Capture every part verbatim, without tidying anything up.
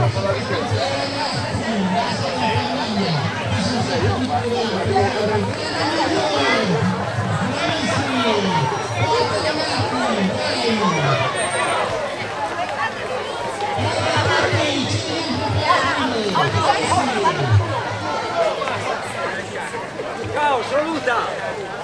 Ciao, saluta!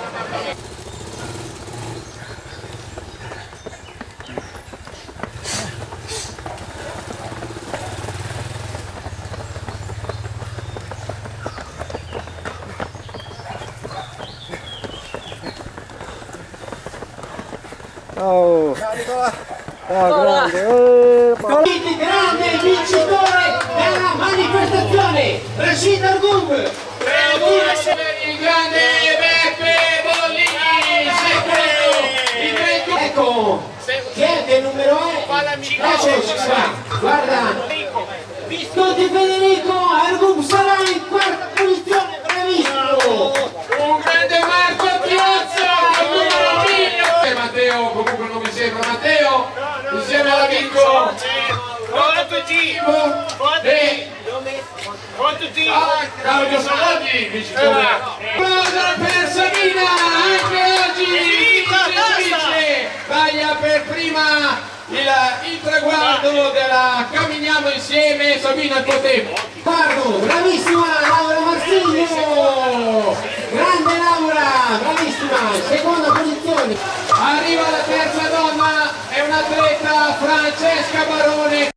Ciao! Ciao, grande! Eh, Il grande vincitore della manifestazione, Rashid Argum! Il grande Beppe Bollini! Il vento! Ecco, chi è che numero è? Ecco, guarda! Visconti Federico, Argum sarà in quarta posizione, bravissimo! Un grande Marco Piazza! Matteo, comunque non mi sembra Matteo, insieme all'amico Quanto G? e Quanto G? Claudio Saloni, vincitore. Cosa per Sabina, anche oggi vincitrice, taglia per prima il, il traguardo della Camminiamo Insieme. Sabina, il tuo tempo. Pardo, bravissima Laura Marsilio! Grande Laura, bravissima, seconda posizione. Arriva la terza donna, è un'atleta, Francesca Barone.